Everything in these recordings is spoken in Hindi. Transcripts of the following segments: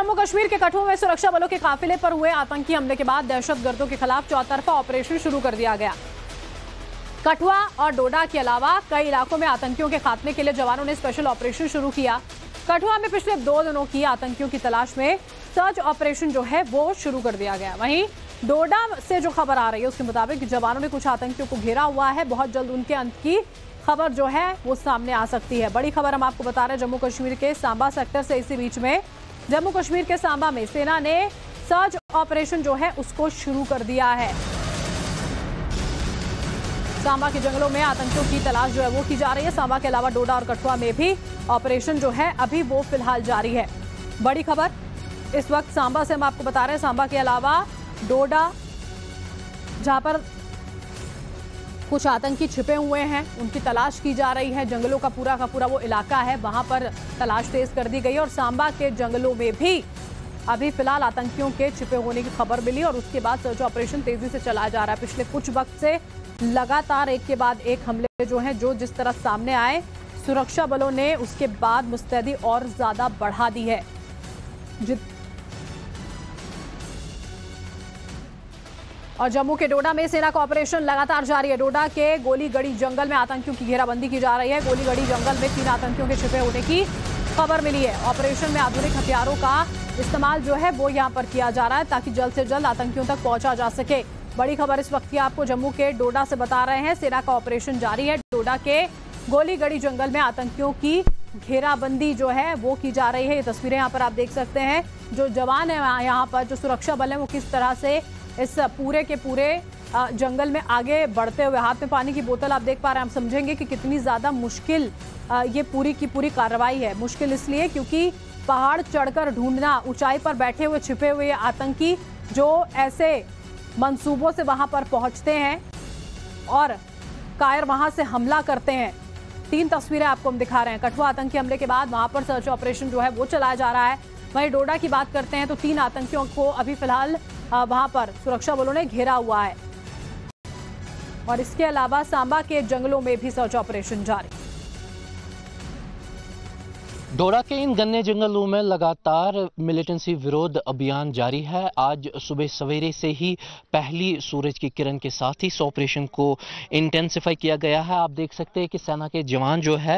जम्मू कश्मीर के कठुआ में सुरक्षा बलों के काफिले पर हुए आतंकी हमले के बाद दहशतगर्दों के खिलाफ चौतरफा ऑपरेशन शुरू कर दिया गया। कठुआ और डोडा के अलावा कई इलाकों में आतंकियों के खात्मे के लिए जवानों ने स्पेशल ऑपरेशन शुरू किया। कठुआ में पिछले 2 दिनों की आतंकियों की तलाश में सर्च ऑपरेशन जो है वो शुरू कर दिया गया। वहीं डोडा से जो खबर आ रही है उसके मुताबिक जवानों ने कुछ आतंकियों को घेरा हुआ है। बहुत जल्द उनके अंत की खबर जो है वो सामने आ सकती है। बड़ी खबर हम आपको बता रहे हैं जम्मू कश्मीर के सांबा सेक्टर से। इसी बीच में जम्मू कश्मीर के सांबा में सेना ने सर्च ऑपरेशन जो है उसको शुरू कर दिया है। सांबा के जंगलों में आतंकियों की तलाश जो है वो की जा रही है। सांबा के अलावा डोडा और कठुआ में भी ऑपरेशन जो है अभी वो फिलहाल जारी है। बड़ी खबर इस वक्त सांबा से हम आपको बता रहे हैं। सांबा के अलावा डोडा जहां पर कुछ आतंकी छिपे हुए हैं उनकी तलाश की जा रही है। जंगलों का पूरा वो इलाका है, वहां पर तलाश तेज कर दी गई और सांबा के जंगलों में भी अभी फिलहाल आतंकियों के छिपे होने की खबर मिली और उसके बाद सर्च ऑपरेशन तेजी से चलाया जा रहा है। पिछले कुछ वक्त से लगातार एक के बाद एक हमले जो हैं जो जिस तरह सामने आए, सुरक्षा बलों ने उसके बाद मुस्तैदी और ज्यादा बढ़ा दी है। और जम्मू के डोडा में सेना का ऑपरेशन लगातार जारी है। डोडा के गोलीगढ़ी जंगल में आतंकियों की घेराबंदी की जा रही है। गोलीगढ़ी जंगल में 3 आतंकियों के छिपे होने की खबर मिली है। ऑपरेशन में आधुनिक हथियारों का इस्तेमाल जो है वो यहां पर किया जा रहा है ताकि जल्द से जल्द आतंकियों तक पहुंचा जा सके। बड़ी खबर इस वक्त की आपको जम्मू के डोडा से बता रहे हैं। सेना का ऑपरेशन जारी है। डोडा के गोलीगढ़ी जंगल में आतंकियों की घेराबंदी जो है वो की जा रही है। ये तस्वीरें यहाँ पर आप देख सकते हैं। जो जवान है यहाँ पर, जो सुरक्षा बल है, वो किस तरह से इस पूरे के पूरे जंगल में आगे बढ़ते हुए। हाथ में पानी की बोतल आप देख पा रहे हैं। हम समझेंगे कि कितनी ज्यादा मुश्किल ये पूरी की पूरी कार्रवाई है। मुश्किल इसलिए क्योंकि पहाड़ चढ़कर ढूंढना, ऊंचाई पर बैठे हुए छिपे हुए आतंकी जो ऐसे मंसूबों से वहां पर पहुंचते हैं और कायर वहां से हमला करते हैं। 3 तस्वीरें आपको हम दिखा रहे हैं। कठुआ आतंकी हमले के बाद वहां पर सर्च ऑपरेशन जो है वो चलाया जा रहा है। वहीं डोडा की बात करते हैं तो 3 आतंकियों को अभी फिलहाल वहां पर सुरक्षा बलों ने घेरा हुआ है और इसके अलावा सांबा के जंगलों में भी सर्च ऑपरेशन जारी। डोडा के इन घने जंगलों में लगातार मिलिटेंसी विरोध अभियान जारी है। आज सुबह सवेरे से ही पहली सूरज की किरण के साथ ही इस ऑपरेशन को इंटेंसिफाई किया गया है। आप देख सकते हैं कि सेना के जवान जो है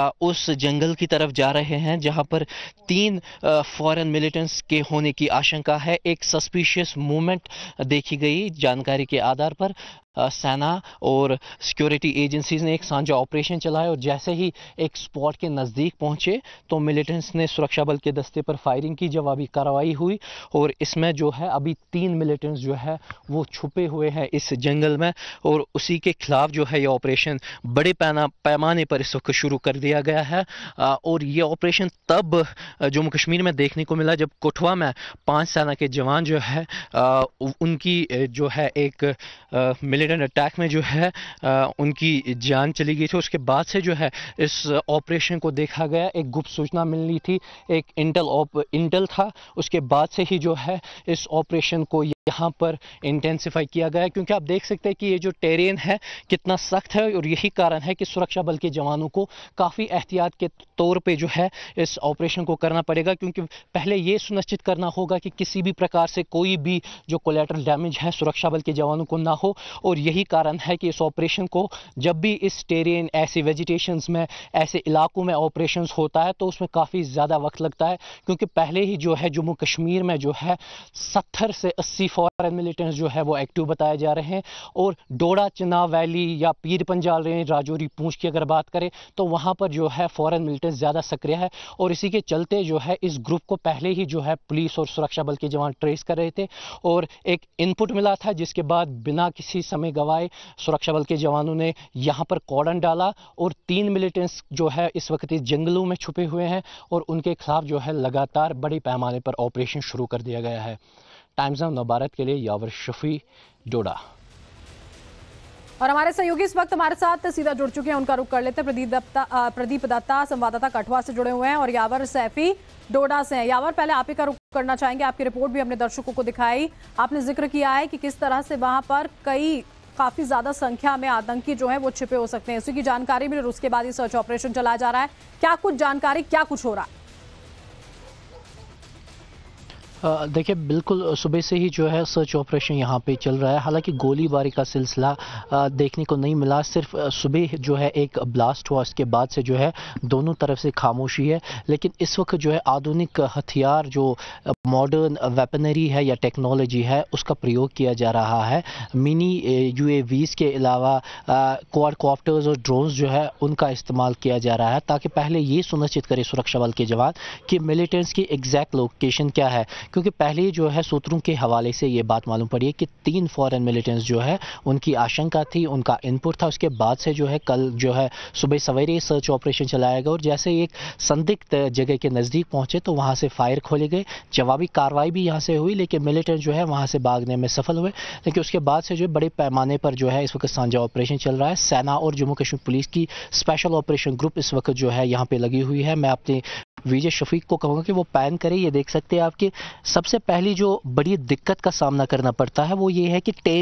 उस जंगल की तरफ जा रहे हैं जहां पर 3 फॉरेन मिलिटेंट्स के होने की आशंका है। एक सस्पिशियस मूवमेंट देखी गई। जानकारी के आधार पर सेना और सिक्योरिटी एजेंसीज ने एक साझा ऑपरेशन चलाया और जैसे ही एक स्पॉट के नज़दीक पहुंचे तो मिलिटेंट्स ने सुरक्षा बल के दस्ते पर फायरिंग की। जवाबी कार्रवाई हुई और इसमें जो है अभी 3 मिलिटेंट्स जो है वो छुपे हुए हैं इस जंगल में और उसी के खिलाफ जो है ये ऑपरेशन बड़े पैमाने पर इस वक्त शुरू कर दिया गया है। और ये ऑपरेशन तब जम्मू कश्मीर में देखने को मिला जब कठुआ में 5 सेना के जवान जो है उनकी जो है एक मिलिटेंट अटैक में जो है उनकी जान चली गई थी। उसके बाद से जो है इस ऑपरेशन को देखा गया। एक गुप्त सूचना मिली थी, एक इंटेल था। उसके बाद से ही जो है इस ऑपरेशन को यहाँ पर इंटेंसिफाई किया गया क्योंकि आप देख सकते हैं कि ये जो टेरेन है कितना सख्त है और यही कारण है कि सुरक्षा बल के जवानों को काफ़ी एहतियात के तौर पे जो है इस ऑपरेशन को करना पड़ेगा क्योंकि पहले ये सुनिश्चित करना होगा कि किसी भी प्रकार से कोई भी जो कोलैटरल डैमेज है सुरक्षा बल के जवानों को ना हो। और यही कारण है कि इस ऑपरेशन को जब भी इस टेरेन ऐसे वेजिटेशंस में ऐसे इलाकों में ऑपरेशंस होता है तो उसमें काफ़ी ज़्यादा वक्त लगता है क्योंकि पहले ही जो है जम्मू कश्मीर में जो है 70 से 80 फॉरेन मिलिटेंट्स जो है वो एक्टिव बताए जा रहे हैं। और डोडा, चिनाब वैली या पीर पंजाल रेंज, राजौरी, पूंछ की अगर बात करें तो वहाँ पर जो है फॉरेन मिलिटेंट्स ज़्यादा सक्रिय है और इसी के चलते जो है इस ग्रुप को पहले ही जो है पुलिस और सुरक्षा बल के जवान ट्रेस कर रहे थे और एक इनपुट मिला था जिसके बाद बिना किसी समय गवाए सुरक्षा बल के जवानों ने यहाँ पर कॉर्डन डाला और 3 मिलिटेंट्स जो है इस वक्त इस जंगलों में छुपे हुए हैं और उनके खिलाफ जो है लगातार बड़े पैमाने पर ऑपरेशन शुरू कर दिया गया है। टाइम्स ऑफ नवभारत के लिए यावर शफी, डोडा। और हमारे सहयोगी इस वक्त हमारे साथ सीधा जुड़ चुके हैं, उनका रुख कर लेते हैं। प्रदीप दत्ता संवाददाता कठुआ से जुड़े हुए हैं और यावर सैफी डोडा से हैं। यावर, पहले आप ही का रुख करना चाहेंगे। आपकी रिपोर्ट भी हमने दर्शकों को दिखाई। आपने जिक्र किया है कि किस तरह से वहां पर काफी ज्यादा संख्या में आतंकी जो है वो छिपे हो सकते हैं। उसी की जानकारी मिली और उसके बाद ये सर्च ऑपरेशन चलाया जा रहा है। क्या कुछ जानकारी, क्या कुछ हो रहा है? देखिए, बिल्कुल सुबह से ही जो है सर्च ऑपरेशन यहाँ पे चल रहा है। हालांकि गोलीबारी का सिलसिला देखने को नहीं मिला, सिर्फ सुबह जो है एक ब्लास्ट हुआ, उसके बाद से जो है दोनों तरफ से खामोशी है। लेकिन इस वक्त जो है आधुनिक हथियार, जो मॉडर्न वेपनरी है या टेक्नोलॉजी है, उसका प्रयोग किया जा रहा है। मिनी UAVs के अलावा क्वाडकॉप्टर्स और ड्रोन्स जो है उनका इस्तेमाल किया जा रहा है, ताकि पहले ये सुनिश्चित करे सुरक्षा बल के जवान कि मिलिटेंट्स की एग्जैक्ट लोकेशन क्या है। क्योंकि पहले जो है सूत्रों के हवाले से ये बात मालूम पड़ी है कि 3 फॉरेन मिलिटेंट्स जो है उनकी आशंका थी, उनका इनपुट था। उसके बाद से जो है कल जो है सुबह सवेरे सर्च ऑपरेशन चलाया गया और जैसे एक संदिग्ध जगह के नज़दीक पहुंचे तो वहां से फायर खोले गए। जवाबी कार्रवाई भी यहां से हुई, लेकिन मिलिटेंट जो है वहां से भागने में सफल हुए। लेकिन उसके बाद से जो है बड़े पैमाने पर जो है इस वक्त साझा ऑपरेशन चल रहा है। सेना और जम्मू कश्मीर पुलिस की स्पेशल ऑपरेशन ग्रुप इस वक्त जो है यहाँ पे लगी हुई है। मैं अपने विजय शफीक को कहूँगा कि वो पैन करे। ये देख सकते हैं आपकी सबसे पहली जो बड़ी दिक्कत का सामना करना पड़ता है वो ये है कि टेरी,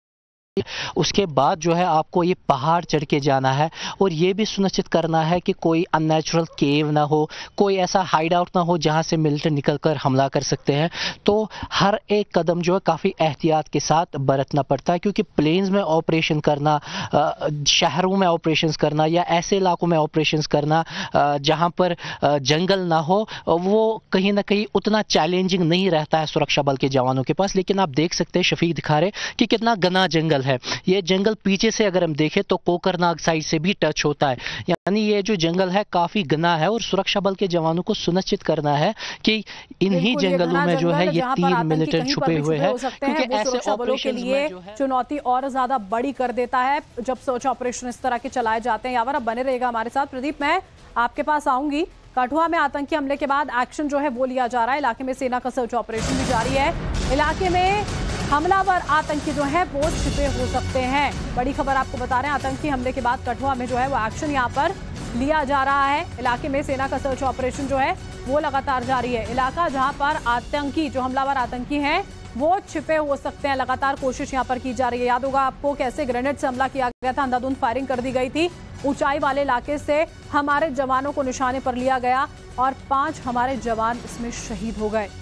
उसके बाद जो है आपको ये पहाड़ चढ़ के जाना है और ये भी सुनिश्चित करना है कि कोई अननेचुरल केव ना हो, कोई ऐसा हाइड आउट ना हो जहां से मिलिटेंट निकलकर हमला कर सकते हैं। तो हर एक कदम जो है काफ़ी एहतियात के साथ बरतना पड़ता है, क्योंकि प्लेन्स में ऑपरेशन करना, शहरों में ऑपरेशंस करना या ऐसे इलाकों में ऑपरेशंस करना जहां पर जंगल ना हो, वो कहीं ना कहीं उतना चैलेंजिंग नहीं रहता है सुरक्षा बल के जवानों के पास। लेकिन आप देख सकते हैं, शफीक दिखा रहे कि कितना घना जंगल है। ये जंगल पीछे से अगर हम देखें तो कोकरनाग साइड से भी टच होता है, यानी ये जो जंगल है काफी घना है और सुरक्षा बल के जवानों को सुनिश्चित करना है कि इन्हीं जंगलों में जो है ये 3 मिलिटेंट छुपे हुए हैं, क्योंकि ऐसे ऑपरेशन के लिए चुनौती और ज्यादा बड़ी कर देता है जब सर्च ऑपरेशन इस तरह के चलाए जाते हैं। यावर, अब बने रहेगा हमारे साथ। प्रदीप, मैं आपके पास आऊंगी। कठुआ में आतंकी हमले के बाद एक्शन जो है वो लिया जा रहा है। इलाके में सेना का सर्च ऑपरेशन भी जारी है। इलाके में हमलावर आतंकी जो है वो छिपे हो सकते हैं। बड़ी खबर आपको बता रहे हैं, आतंकी हमले के बाद कठुआ में जो है वो एक्शन यहाँ पर लिया जा रहा है। इलाके में सेना का सर्च ऑपरेशन जो है वो लगातार जारी है। इलाका जहां पर आतंकी, जो हमलावर आतंकी हैं, वो छिपे हो सकते हैं, लगातार कोशिश यहाँ पर की जा रही है। याद होगा आपको कैसे ग्रेनेड से हमला किया गया था, अंधाधुंध फायरिंग कर दी गई थी। ऊंचाई वाले इलाके से हमारे जवानों को निशाने पर लिया गया और 5 हमारे जवान इसमें शहीद हो गए।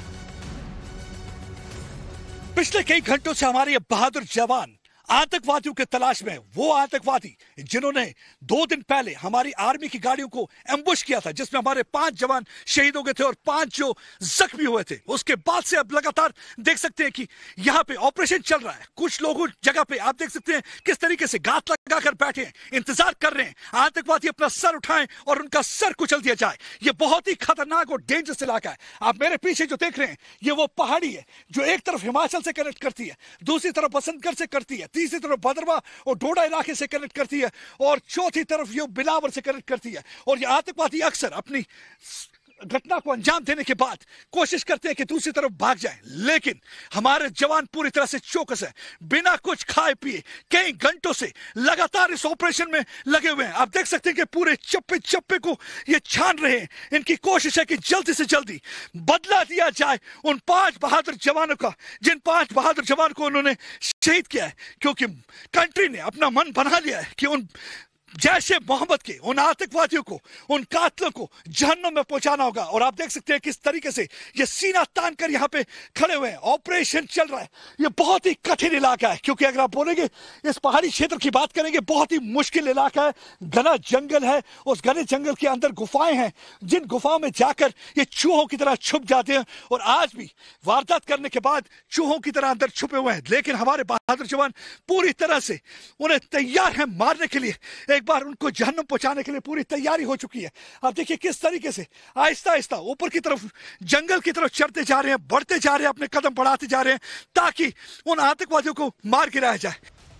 पिछले कई घंटों से हमारे ये बहादुर जवान आतंकवादियों के तलाश में, वो आतंकवादी जिन्होंने 2 दिन पहले हमारी आर्मी की गाड़ियों को एम्बुश किया था, जिसमें हमारे 5 जवान शहीद हो गए थे और 5 जो जख्मी हुए थे। उसके बाद से अब लगातार देख सकते हैं कि यहाँ पे ऑपरेशन चल रहा है। कुछ लोगों जगह पे आप देख सकते हैं किस तरीके से गात लगाकर बैठे हैं, इंतजार कर रहे हैं आतंकवादी अपना सर उठाएं और उनका सर कुचल दिया जाए। ये बहुत ही खतरनाक और डेंजरस इलाका है। आप मेरे पीछे जो देख रहे हैं ये वो पहाड़ी है जो एक तरफ हिमाचल से कनेक्ट करती है, दूसरी तरफ बसंतगढ़ से करती है, तीसरी तरफ भद्रवा और डोडा इलाके से कनेक्ट करती है और चौथी तरफ ये बिलावर से कनेक्ट करती है। और ये आतंकवादी अक्सर अपनी घटना को अंजाम देने के बाद कोशिश करते हैं कि दूसरी तरफ भाग जाएं, लेकिन हमारे जवान पूरी तरह से चौकस है। बिना कुछ खाए पिए कई घंटों से लगातार इस ऑपरेशन में लगे हुए हैं। आप देख सकते हैं कि पूरे चप्पे चप्पे को ये छान रहे हैं। इनकी कोशिश है कि जल्दी से जल्दी बदला दिया जाए उन 5 बहादुर जवानों का, जिन 5 बहादुर जवान को उन्होंने शहीद किया है, क्योंकि कंट्री ने अपना मन बना लिया है कि उन जैश ए मोहम्मद के उन आतंकवादियों को, उन कातलों को जहन्नुम में पहुंचाना होगा। और आप देख सकते हैं किस तरीके से ये सीना तान कर यहाँ पे खड़े हुए हैं। ऑपरेशन चल रहा है। ये बहुत ही कठिन इलाका है, क्योंकि अगर आप बोलेंगे इस पहाड़ी क्षेत्र की बात करेंगे, बहुत ही मुश्किल इलाका है। घना जंगल है, उस घने जंगल के अंदर गुफाएं हैं, जिन गुफाओं में जाकर ये चूहों की तरह छुप जाते हैं और आज भी वारदात करने के बाद चूहों की तरह अंदर छुपे हुए हैं। लेकिन हमारे बहादुर जवान पूरी तरह से उन्हें तैयार हैं मारने के लिए, एक बार उनको जहन्नुम पहुंचाने के लिए पूरी तैयारी हो चुकी है। आप देखिए किस तरीके से आहिस्ता आहिस्ता ऊपर की तरफ, जंगल की तरफ चढ़ते जा रहे हैं, बढ़ते जा रहे हैं, अपने कदम बढ़ाते जा रहे हैं, ताकि उन आतंकवादियों को मार गिराया जाए।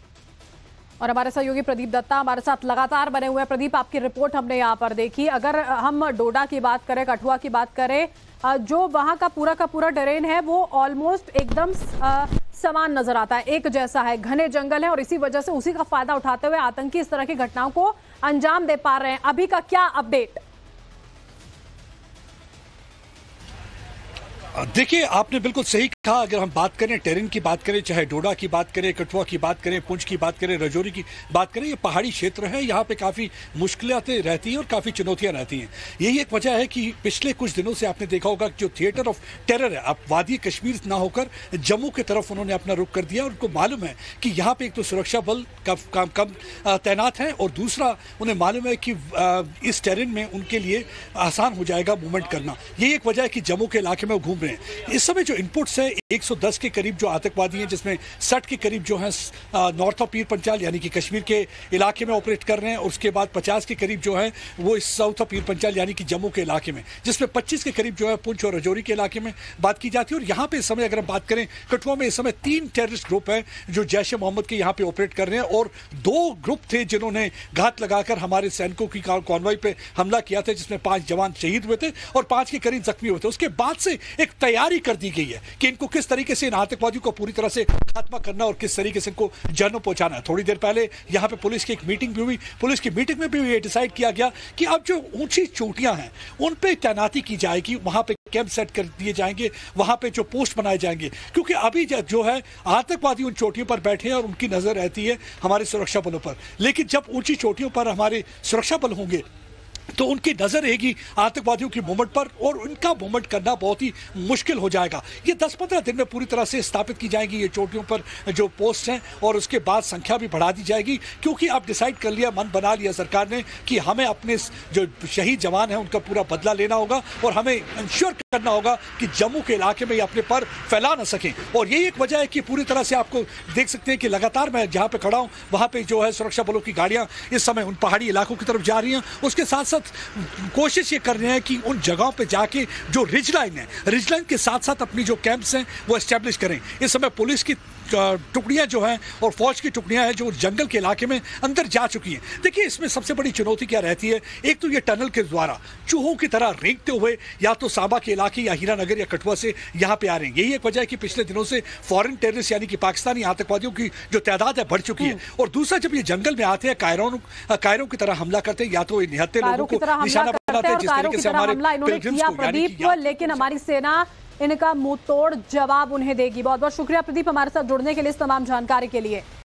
और हमारे सहयोगी प्रदीप दत्ता हमारे साथ लगातार बने हुए हैं। प्रदीप, आपकी रिपोर्ट हमने यहाँ पर देखी। अगर हम डोडा की बात करें, कठुआ की बात करें, जो वहाँ का पूरा टेरेन है वो ऑलमोस्ट एकदम समान नजर आता है, एक जैसा है, घने जंगल है और इसी वजह से उसी का फायदा उठाते हुए आतंकी इस तरह की घटनाओं को अंजाम दे पा रहे हैं। अभी का क्या अपडेट? देखिए, आपने बिल्कुल सही कहा। अगर हम बात करें टेरेन की बात करें, चाहे डोडा की बात करें, कठुआ की बात करें, पुंछ की बात करें, राजौरी की बात करें, ये पहाड़ी क्षेत्र है। यहाँ पे काफ़ी मुश्किलें रहती हैं और काफ़ी चुनौतियाँ रहती हैं। यही एक वजह है कि पिछले कुछ दिनों से आपने देखा होगा कि जो थिएटर ऑफ टेरर है, अब वादी कश्मीर ना होकर जम्मू की तरफ उन्होंने अपना रुख कर दिया। उनको मालूम है कि यहाँ पे एक तो सुरक्षा बल कम तैनात है और दूसरा उन्हें मालूम है कि इस टेरेन में उनके लिए आसान हो जाएगा मूवमेंट करना। यही एक वजह है कि जम्मू के इलाके में वो घूम रहे हैं। इस समय जो इनपुट्स है 110 के करीब जो आतंकवादी हैं, जिसमें 60 के करीब जो हैं नॉर्थ ऑफ पीर पंचाल यानी कि कश्मीर के इलाके में ऑपरेट कर रहे हैं, और उसके बाद 50 के करीब जो है वो इस साउथ ऑफ पीर पंचाल यानी कि जम्मू के इलाके में, जिसमें 25 के करीब जो है पुंछ और राजौरी के इलाके में बात की जाती है। और यहाँ पे इस समय अगर हम बात करें कठुआ में, इस समय 3 टेररिस्ट ग्रुप हैं जो जैश ए मोहम्मद के यहाँ पे ऑपरेट कर रहे हैं, और 2 ग्रुप थे जिन्होंने घात लगाकर हमारे सैनिकों की कॉन्वॉय पे हमला किया था, जिसमें 5 जवान शहीद हुए थे और 5 के करीब जख्मी हुए थे। उसके बाद से एक तैयारी कर दी गई है कि इनको किस तरीके से इन आतंकवादियों को पूरी तरह से खात्मा करना और किस तरीके से इनको जान पहुंचाना है। थोड़ी देर पहले यहाँ पे पुलिस की एक मीटिंग भी हुई। पुलिस की मीटिंग में भी ये डिसाइड किया गया कि अब जो ऊंची चोटियां हैं उन पे तैनाती की जाएगी, वहां पे कैंप सेट कर दिए जाएंगे, वहां पे जो पोस्ट बनाए जाएंगे, क्योंकि अभी जो है आतंकवादी उन चोटियों पर बैठे हैं और उनकी नजर रहती है हमारे सुरक्षा बलों पर। लेकिन जब ऊंची चोटियों पर हमारे सुरक्षा बल होंगे तो उनकी नजर रहेगी आतंकवादियों की मूवमेंट पर, और उनका मूवमेंट करना बहुत ही मुश्किल हो जाएगा। ये 10-15 दिन में पूरी तरह से स्थापित की जाएंगी ये चोटियों पर जो पोस्ट हैं, और उसके बाद संख्या भी बढ़ा दी जाएगी, क्योंकि अब डिसाइड कर लिया, मन बना लिया सरकार ने कि हमें अपने जो शहीद जवान हैं उनका पूरा बदला लेना होगा, और हमें इंश्योर करना होगा कि जम्मू के इलाके में ये अपने पर फैला ना सकें। और यही एक वजह है कि पूरी तरह से आपको देख सकते हैं कि लगातार मैं जहाँ पे खड़ा हूँ वहाँ पे जो है सुरक्षा बलों की गाड़ियाँ इस समय उन पहाड़ी इलाकों की तरफ जा रही हैं। उसके साथ साथ कोशिश ये कर रहे हैं कि उन जगहों पे जाके जो रिज लाइन है, रिज लाइन के साथ साथ अपनी जो कैंप्स हैं वो एस्टेब्लिश करें। इस समय पुलिस की टुकड़ियां जो हैं और फौज की टुकड़ियां हैं जो जंगल के इलाके में अंदर जा चुकी हैं। देखिए, इसमें सबसे बड़ी चुनौती क्या रहती है, एक तो ये टनल के द्वारा चूहों की तरह रेंगते हुए या तो सांबा के इलाके या हीरानगर या कठुआ से यहाँ पे आ रहे हैं। यही एक वजह है कि पिछले दिनों से फॉरेन टेररिस्ट यानी कि पाकिस्तानी आतंकवादियों की जो तादाद है बढ़ चुकी है। और दूसरा, जब ये जंगल में आते हैं कायरों की तरह हमला करते हैं, या तो निहत्थे लोगों को निशाना बनाते हैं, जिस तरीके से हमारे पिलग्रिम्स को, प्रदीप, लेकिन हमारी सेना इनका मुंह तोड़ जवाब उन्हें देगी। बहुत बहुत शुक्रिया प्रदीप, हमारे साथ जुड़ने के लिए, इस तमाम जानकारी के लिए।